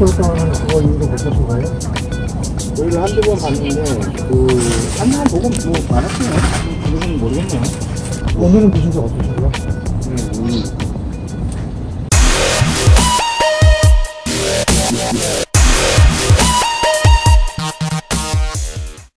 쏠까는 그거 이유로 못 잡은 거예요? 저희를 한두 번 봤는데 한번 보고 뭐 많았어요. 그건 모르겠네요. 오늘은 보신 적 없으시고요? 네, 오늘